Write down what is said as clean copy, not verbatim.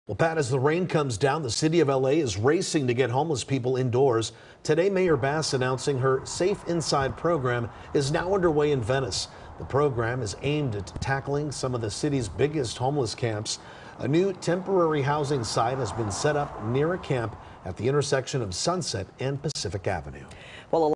Well, Pat, as the rain comes down, the city of LA is racing to get homeless people indoors. Today, Mayor Bass announcing her Safe Inside program is now underway in Venice. The program is aimed at tackling some of the city's biggest homeless camps. A new temporary housing site has been set up near a camp at the intersection of Sunset and Pacific Avenue. Well,